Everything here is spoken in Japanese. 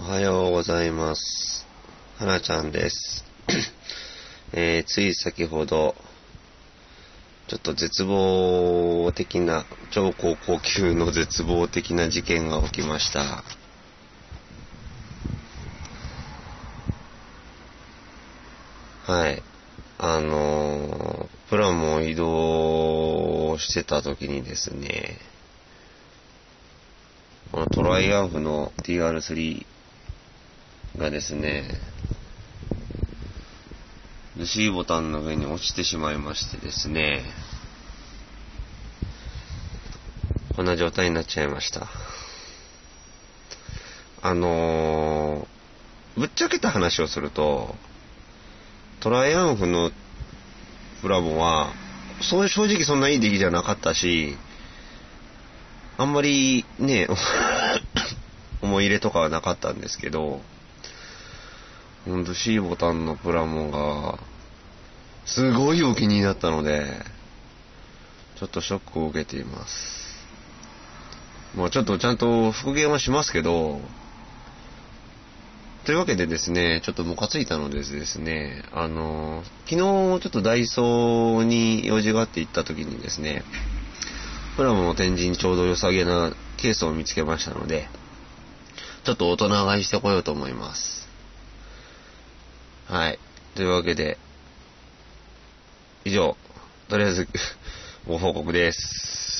はようございます。はなちゃんです。つい先ほど、ちょっと絶望的な、超高校級の絶望的な事件が起きました。はい。プラモを移動してた時にですね、このトライアンフの TR3 がですね、レシーボタンの上に落ちてしまいましてですね、こんな状態になっちゃいました。ぶっちゃけた話をすると、トライアンフのプラモは、正直そんないい出来じゃなかったし、あんまりね、思い入れとかはなかったんですけど、ほんと C ボタンのプラモが、すごいお気に入りだったので、ちょっとショックを受けています。もうちょっとちゃんと復元はしますけど、というわけでですね、ちょっとムカついたのでですね、昨日ちょっとダイソーに用事があって行った時にですね、プラモの展示にちょうど良さげなケースを見つけましたので、ちょっと大人買いしてこようと思います。はい。というわけで、以上、とりあえずご報告です。